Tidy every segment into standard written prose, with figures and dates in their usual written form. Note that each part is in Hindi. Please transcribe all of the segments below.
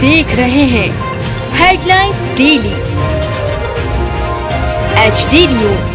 देख रहे हैं headlines daily HD news.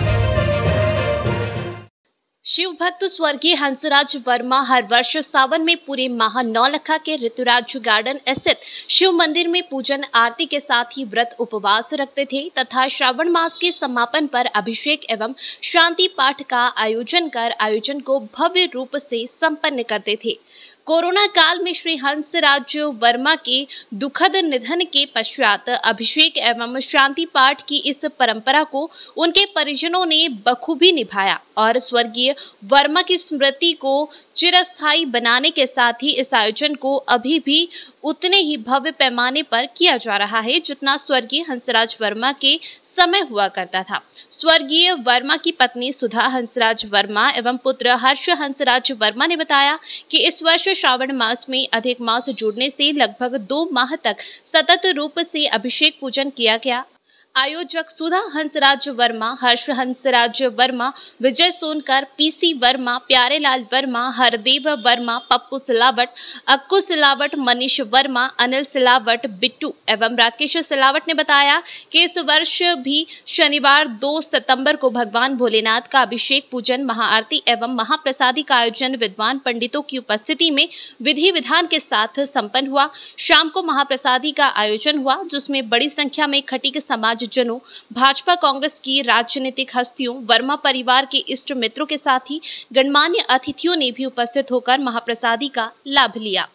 Shiv भक्त स्वर्गीय हंसराज वर्मा हर वर्ष सावन में पूरे माह नौलखा के ऋतुराज गार्डन स्थित शिव मंदिर में पूजन आरती के साथ ही व्रत उपवास रखते थे तथा श्रावण मास के समापन पर अभिषेक एवं शांति पाठ का आयोजन कर आयोजन को भव्य रूप से संपन्न करते थे। कोरोना काल में श्री हंसराज वर्मा के दुखद निधन के पश्चात अभिषेक एवं शांति पाठ की इस परंपरा को उनके परिजनों ने बखूबी निभाया और स्वर्गीय वर्मा की स्मृति को चिरस्थायी बनाने के साथ ही इस आयोजन को अभी भी उतने ही भव्य पैमाने पर किया जा रहा है जितना स्वर्गीय हंसराज वर्मा के समय हुआ करता था। स्वर्गीय वर्मा की पत्नी सुधा हंसराज वर्मा एवं पुत्र हर्ष हंसराज वर्मा ने बताया कि इस वर्ष श्रावण मास में अधिक मास जुड़ने से लगभग 2 माह तक सतत रूप से अभिषेक पूजन किया गया। आयोजक सुधा हंसराज वर्मा, हर्ष हंसराज वर्मा, विजय सोनकर, PC वर्मा, प्यारेलाल वर्मा, हरदेव वर्मा, पप्पू सिलावट, अक्कू सिलावट, मनीष वर्मा, अनिल सिलावट, बिट्टू एवं राकेश सिलावट ने बताया कि इस वर्ष भी शनिवार 2 सितंबर को भगवान भोलेनाथ का अभिषेक पूजन, महाआरती एवं महाप्रसादी का आयोजन विद्वान पंडितों की उपस्थिति में विधि विधान के साथ संपन्न हुआ। शाम को महाप्रसादी का आयोजन हुआ जिसमें बड़ी संख्या में खटीक समाज जनों, भाजपा कांग्रेस की राजनीतिक हस्तियों, वर्मा परिवार के इष्ट मित्रों के साथ ही गणमान्य अतिथियों ने भी उपस्थित होकर महाप्रसादी का लाभ लिया।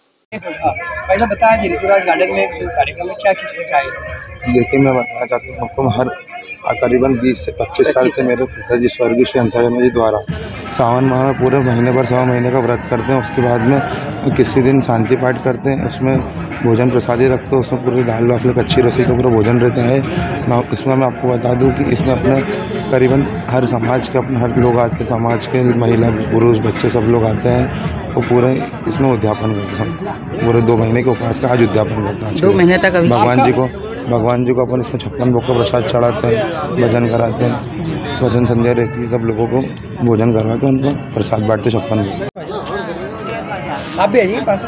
पहले बताया जी ऋतुराज गार्डन में कार्यक्रम में क्या किस तरह का आयोजन? देखिए, मैं बताना चाहता हूँ आपको, हर करीबन 20 से 25 साल से मेरे पिताजी स्वर्गीय श्री हंसराज वर्मा जी द्वारा सावन माह में पूरे महीने भर 100 महीने का व्रत करते हैं। उसके बाद में किसी दिन शांति पाठ करते हैं, उसमें भोजन प्रसादी रखते हैं, उसमें पूरी दाल वाफले कच्ची रसी का पूरा भोजन रहता है। इसमें मैं आपको बता दूं कि इसमें अपने करीबन हर समाज के अपने हर लोग आते हैं, समाज के महिला पुरुष बच्चे सब लोग आते हैं। वो पूरे इसमें उद्यापन करते हैं, पूरे 2 महीने के उपवास का आज उद्यापन करते हैं। 2 महीने तक भगवान जी को अपन इसमें 56 भोग का प्रसाद चढ़ाते हैं, भजन कराते हैं, भजन संध्या रहती है, सब लोगों को भोजन करवा के उनको प्रसाद बांटते 56 भोग। आप भी आइए पास।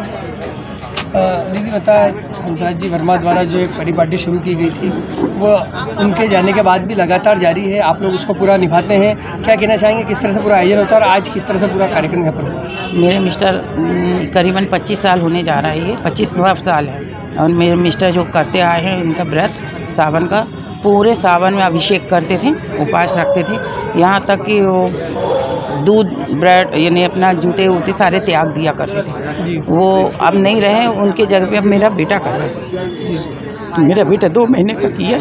दीदी बताया, हंसराज जी वर्मा द्वारा जो एक परिपाटी शुरू की गई थी वो उनके जाने के बाद भी लगातार जारी है, आप लोग उसको पूरा निभाते हैं। क्या कहना चाहेंगे, किस तरह से पूरा आयोजन होता है और आज किस तरह से पूरा कार्यक्रम यहाँ पर हुआ? मेरे मिस्टर करीबन 25 साल होने जा रहा है, ये 25 साल है और मेरे मिस्टर जो करते आए हैं इनका व्रत सावन का, पूरे सावन में अभिषेक करते थे, उपवास रखते थे, यहाँ तक कि वो दूध ब्रेड यानी अपना जूते वूते सारे त्याग दिया करते थे। वो अब नहीं रहे, उनके जगह पे अब मेरा बेटा कर रहा है। मेरा बेटा 2 महीने का किया।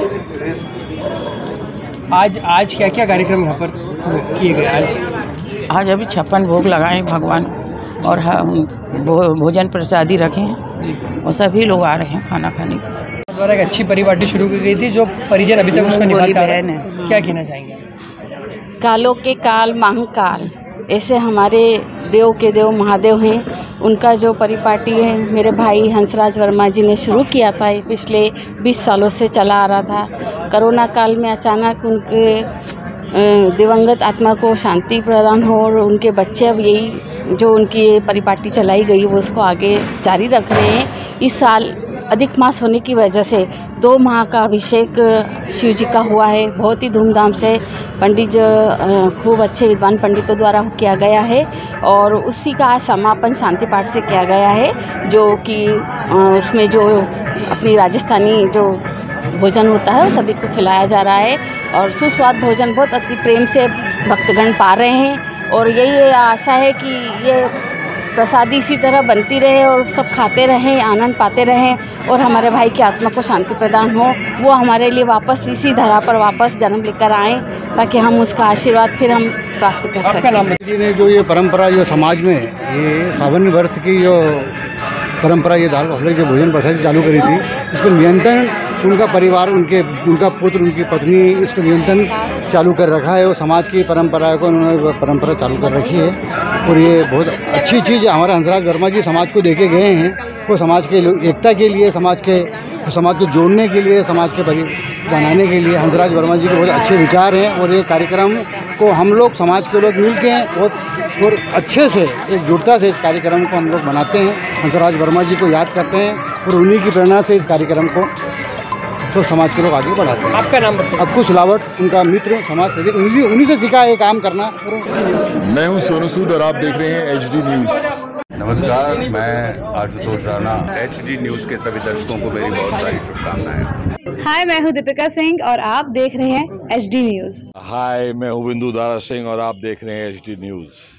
आज क्या क्या कार्यक्रम यहाँ पर किए गए? आज अभी 56 भोग लगाए भगवान और भोजन प्रसादी रखे हैं जी, और सभी लोग आ रहे हैं खाना खाने के। द्वारा एक अच्छी परिपाटी शुरू की गई थी जो परिजन अभी तक उसको निभाता है, क्या कहना चाहेंगे? कालों के काल महाकाल, ऐसे हमारे देव के देव महादेव हैं। उनका जो परिपाटी है मेरे भाई हंसराज वर्मा जी ने शुरू किया था, ये पिछले 20 सालों से चला आ रहा था। कोरोना काल में अचानक उनके दिवंगत आत्मा को शांति प्रदान हो और उनके बच्चे अब यही जो उनकी परिपाटी चलाई गई वो उसको आगे जारी रख रहे हैं। इस साल अधिक मास होने की वजह से 2 माह का अभिषेक शिव जी का हुआ है, बहुत ही धूमधाम से पंडित खूब अच्छे विद्वान पंडितों द्वारा किया गया है और उसी का समापन शांति पाठ से किया गया है, जो कि उसमें जो अपनी राजस्थानी जो भोजन होता है सभी को खिलाया जा रहा है और सुस्वाद भोजन बहुत अच्छी प्रेम से भक्तगण पा रहे हैं और यही आशा है कि ये प्रसादी इसी तरह बनती रहे और सब खाते रहें, आनंद पाते रहें और हमारे भाई की आत्मा को शांति प्रदान हो, वो हमारे लिए वापस इसी धरा पर वापस जन्म लेकर आएँ ताकि हम उसका आशीर्वाद फिर हम प्राप्त कर सकें। आपका नाम जी ने जो ये परंपरा जो समाज में ये सावन वर्ष की जो परंपरा ये दाल वाफले जो भोजन प्रसादी चालू करी थी, इसको नियंत्रण उनका परिवार, उनका पुत्र, उनकी पत्नी इसको नियंत्रण चालू कर रखा है। वो समाज की परंपरा को उन्होंने परंपरा चालू कर रखी है और ये बहुत अच्छी चीज़ है। हमारे हंसराज वर्मा जी समाज को देके गए हैं, वो समाज के एकता के लिए, समाज को जोड़ने के लिए, समाज के बनाने के लिए हंसराज वर्मा जी के बहुत अच्छे विचार हैं और ये कार्यक्रम को हम लोग समाज के लोग मिल के बहुत और अच्छे से एकजुटता से इस कार्यक्रम को हम लोग बनाते हैं हंसराज वर्मा जी को याद करते हैं और उन्हीं की प्रेरणा से इस कार्यक्रम को तो समाज के लोग आगे बढ़ाते हैं। आपका नाम बताइए। अक्कू सिलावट, उनका मित्र, समाज सेवक, उन्हीं से सीखा है काम करना। मैं हूं सोनू सूद और आप देख रहे हैं HD न्यूज़। नमस्कार, मैं आशुतोष राणा। HD न्यूज़ के सभी दर्शकों को मेरी बहुत सारी शुभकामनाएं। हाय, मैं हूं दीपिका सिंह और आप देख रहे हैं HD न्यूज़। हाय, मैं हूं बिंदु दारा सिंह और आप देख रहे हैं HD न्यूज़।